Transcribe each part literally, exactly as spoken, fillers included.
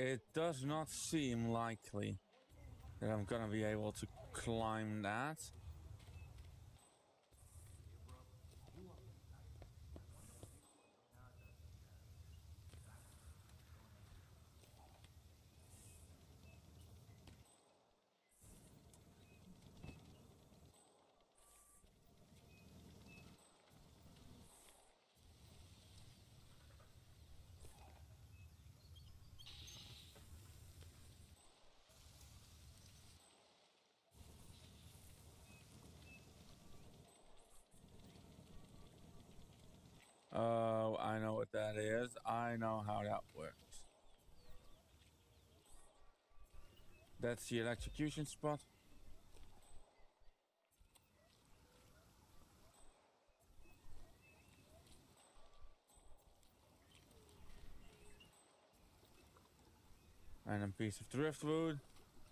It does not seem likely that I'm gonna be able to climb that. Oh, I know what that is. I know how that works. That's the electrocution spot. And a piece of driftwood.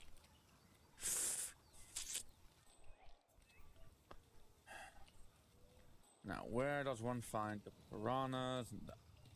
Now, where does one find the piranhas and the...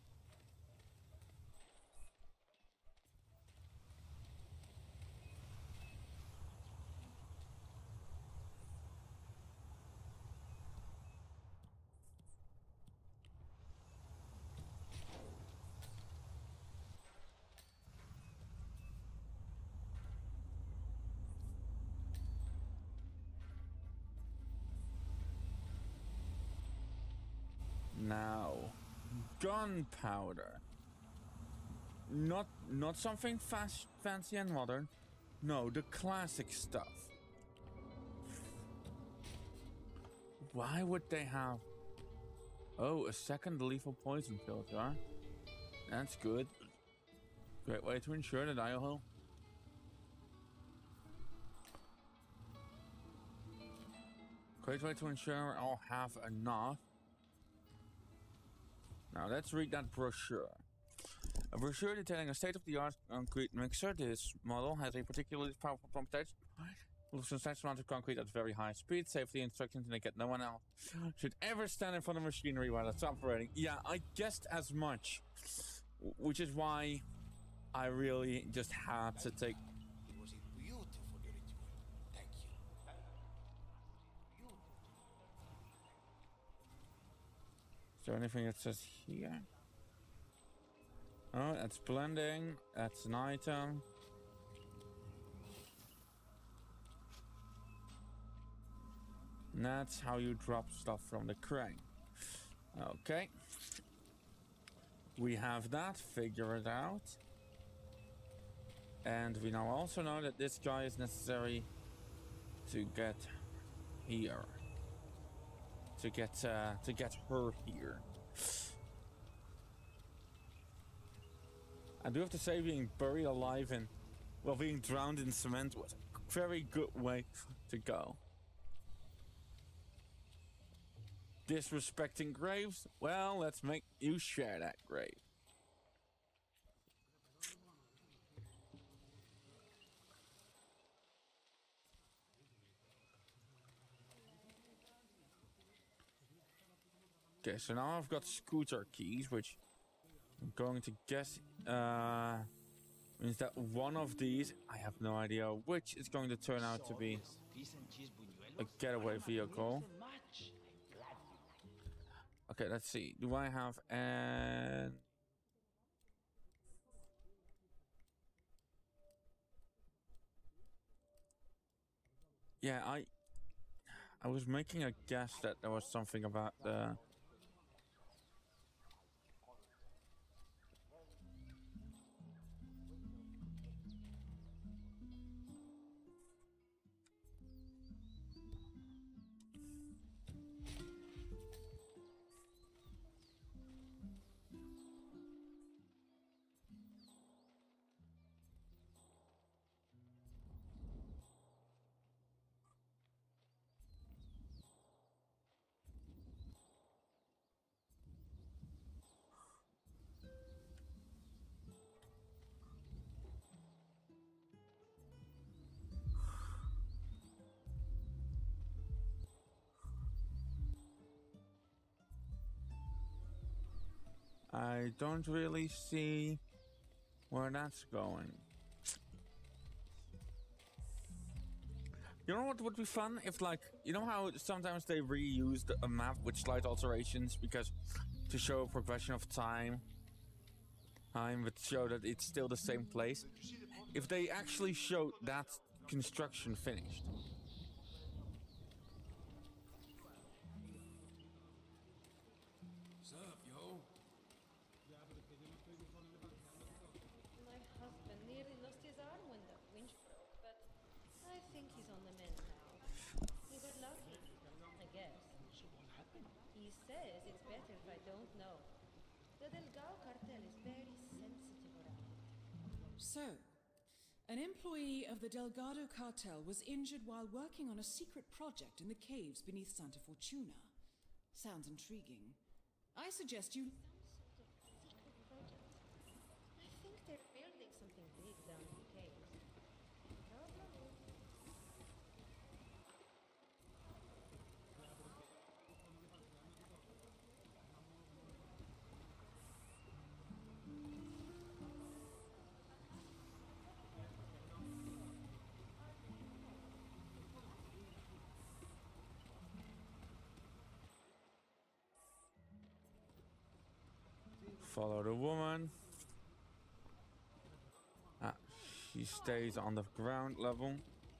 Now, gunpowder. Not not something fast, fancy and modern. No, the classic stuff. Why would they have... Oh, a second lethal poison filter. That's good. Great way to ensure that I'll... Great way to ensure I'll have enough. Now let's read that brochure. A brochure detailing a state-of-the-art concrete mixer. This model has a particularly powerful prototype with a substantial amount of concrete at very high speed. Safety instructions indicate no one else should ever stand in front of machinery while it's operating. Yeah, I guessed as much. Which is why I really just had to take... It was a beautiful ritual. Thank you. Is there anything that says here? Oh, that's blending. That's an item. And that's how you drop stuff from the crane. Okay. We have that figured out. And we now also know that this guy is necessary to get here. To get, uh, to get her here. I do have to say, being buried alive in, well, being drowned in cement was a very good way to go. Disrespecting graves? Well, let's make you share that grave. Okay, so now I've got scooter keys, which I'm going to guess uh, means that one of these, I have no idea which, is going to turn out to be a getaway vehicle. Okay, let's see. Do I have an... Yeah, I... I was making a guess that there was something about the... I don't really see where that's going. You know what would be fun if, like, you know how sometimes they reused a map with slight alterations because to show a progression of time, time would show that it's still the same place. If they actually showed that construction finished. What's up, yo? My husband nearly lost his arm when the winch broke, but I think he's on the mend now. He got lucky, I guess. So what happened? He says it's better if I don't know. The Delgado cartel is very sensitive around it. So, an employee of the Delgado cartel was injured while working on a secret project in the caves beneath Santa Fortuna. Sounds intriguing. I suggest you... Some sort of secret project. I think they're building something big down in the caves. Probably. Follow the woman. Ah, she stays on the ground level.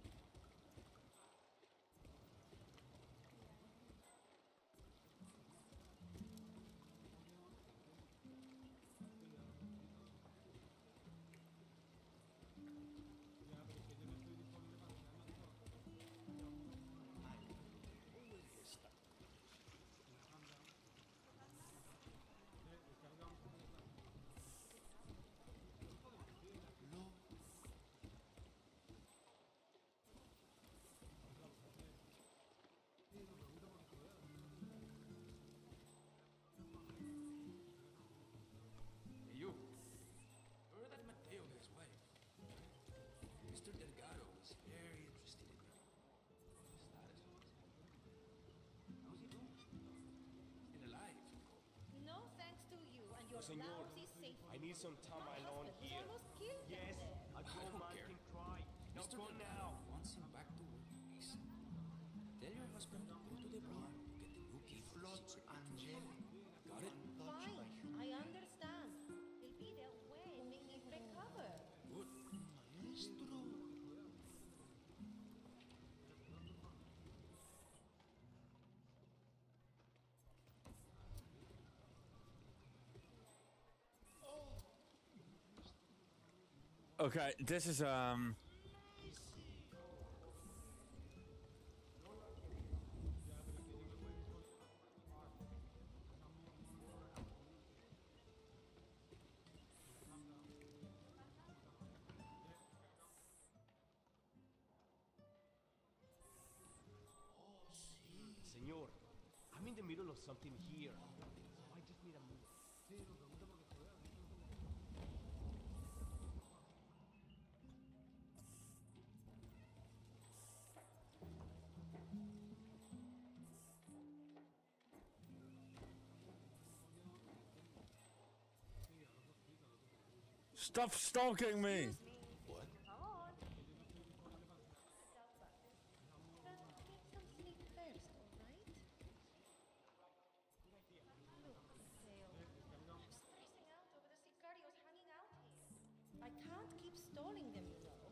Hey, you. Heard that Mateo got his wife. Mister Delgado was very interested in her. Status was. How's he doing? Still alive, you know. No thanks to you and your Senor, lousy safety. I need some time My alone husband was here. almost killed down Yes, there. a I grown don't man care. can cry. Now Mister go Delgado now. wants him back to work, please. Tell your husband to go to the bar, get the new key for the secret Angel. Got it? Fine, I understand. He'll be there when they need recover. Good. Maestro. Okay, this is um. Senor, I'm in the middle of something here. I just need a move. Stop stalking me! What? Come on. But get some sleep first, all right? Look, Mateo, I'm stressing out over the sicarios hanging out here. I can't keep stalling them, you know.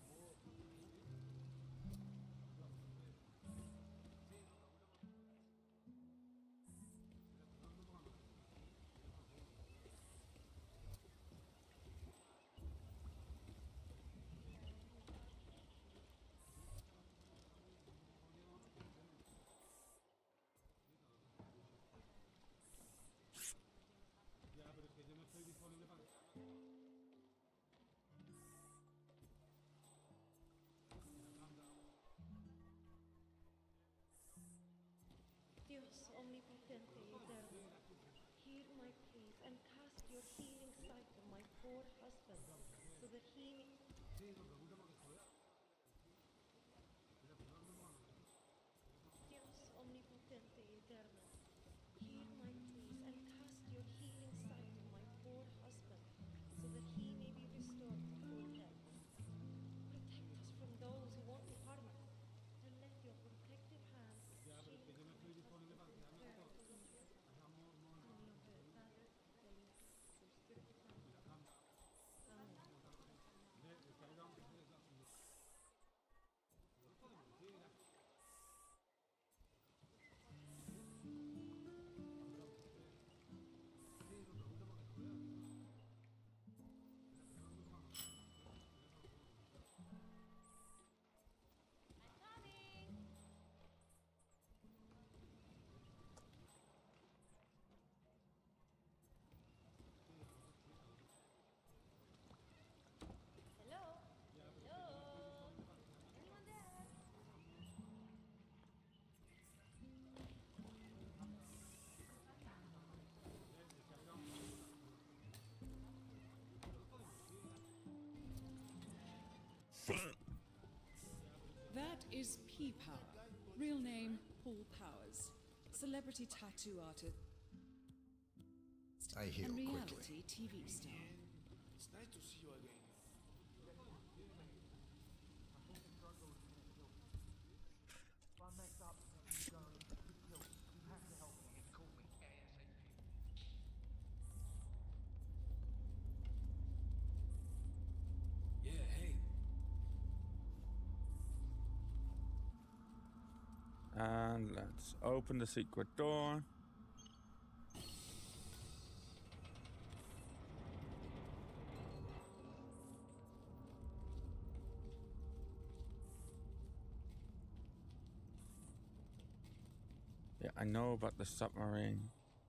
Dios omnipotente y eterno, hear my pleas and cast your healing sight on my poor husband, so that he... Dios omnipotente y eterno, hear my pleas and cast your healing sight on my poor husband, so that he may be celebrity tattoo artist, I heal and quickly. reality T V star. It's nice to see you again. Yeah, hey. And let's open the secret door. Yeah, I know about the submarine.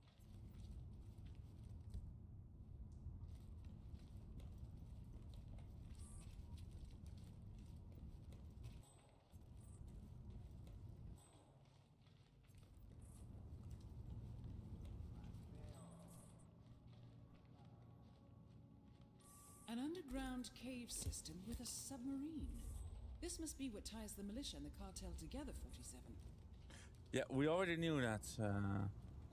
An underground cave system with a submarine. This must be what ties the militia and the cartel together, forty-seven. Yeah, we already knew that. Uh,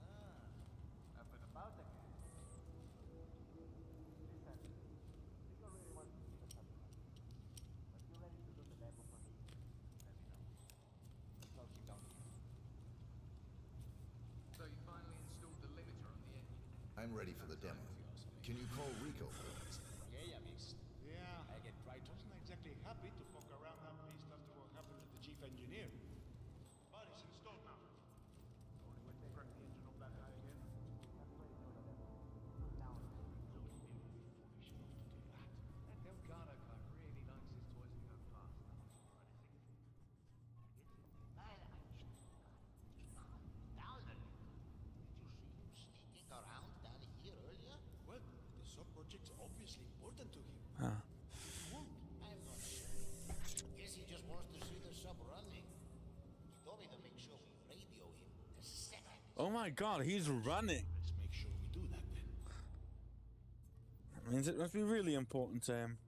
So you finally installed the limiter on the engine. I'm ready for the demo. Can you call Rico, please? Yeah, I get right. Wasn't exactly happy to poke around that beast after what happened to the chief engineer. But it's installed now. Only when they crack the engine of that guy again. That Delgado guy really likes his toys to go fast. Around down here earlier? Well, the sub-project's obviously important to him. huh. I'm not sure. Guess he just wants to see the sub running. He told me to make sure we radio him the second. Oh my god, he's running. Let's make sure we do that then. That means it must be really important to him.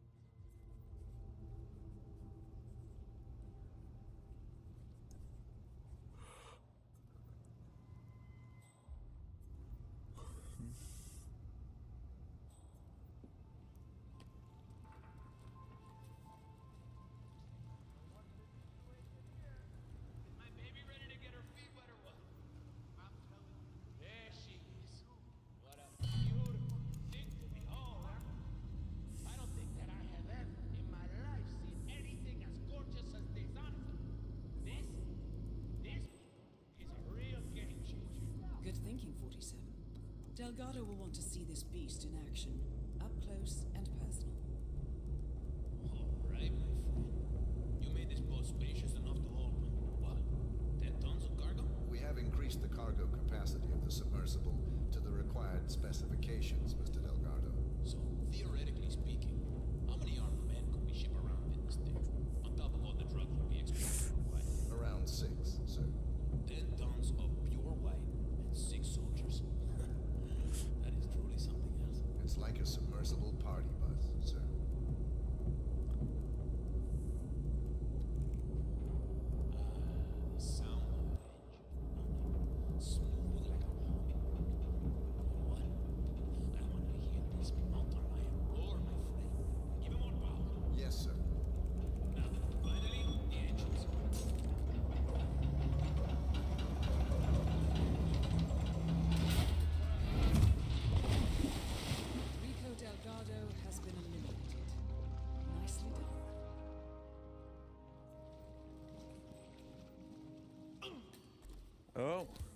Is my baby ready to get her feet wet or what? I'm telling you. There she is. What a beautiful thing to behold, huh? I don't think that I have ever in my life seen anything as gorgeous as this, honestly. This, this is a real game changer. Good thinking, forty-seven. Delgado will want to see this beast in action, up close and personal. All right, my friend. You made this boat spacious enough to hold, what, ten tons of cargo? We have increased the cargo capacity of the submersible to the required specifications, Mister Delgado. So, theoretically speaking, how many armed men could we ship around in this thing? On top of all the drugs we'll be exporting, right? Around six, sir. Ten tons of pure white and six soldiers. That is truly something else. It's like a submersible party bus, sir. The sound of that engine. Smooth like a hum. What? I want to hear this mountain lion roar, my friend. Give him more power. Yes, sir. Now, finally, the engines. Rico Delgado has been eliminated. Nicely done. Oh.